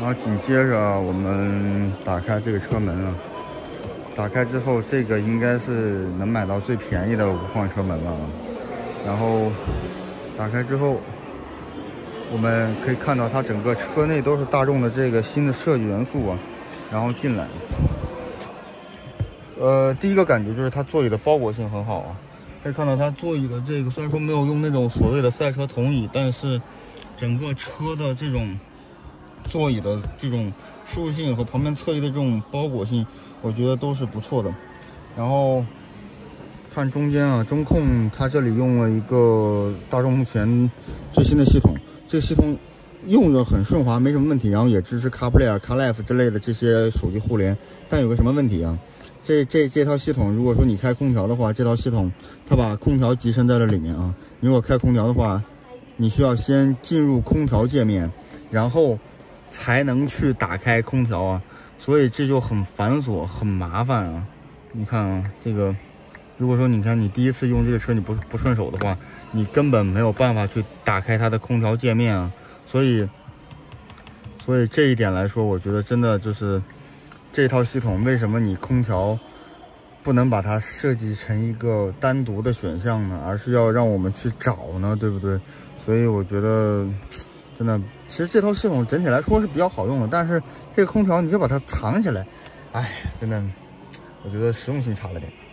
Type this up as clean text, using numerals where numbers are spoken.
然后紧接着我们打开这个车门了，打开之后，这个应该是能买到最便宜的无框车门了。然后打开之后，我们可以看到它整个车内都是大众的这个新的设计元素啊。然后进来，第一个感觉就是它座椅的包裹性很好啊。可以看到它座椅的这个虽然说没有用那种所谓的赛车铜椅，但是整个车的这种座椅的这种舒适性和旁边侧翼的这种包裹性，我觉得都是不错的。然后看中间啊，中控它这里用了一个大众目前最新的系统，这个系统用着很顺滑，没什么问题。然后也支持 CarPlay、CarLife 之类的这些手机互联，但有个什么问题啊？这套系统，如果说你开空调的话，这套系统它把空调集成在了里面啊。你如果开空调的话，你需要先进入空调界面，然后才能去打开空调啊。所以这就很繁琐，很麻烦啊。你看啊，这个如果说你看你第一次用这个车你不顺手的话，你根本没有办法去打开它的空调界面啊。所以这一点来说，我觉得真的就是这套系统为什么你空调不能把它设计成一个单独的选项呢？而是要让我们去找呢，对不对？所以我觉得真的，其实这套系统整体来说是比较好用的，但是这个空调你就把它藏起来，哎，真的，我觉得实用性差了点。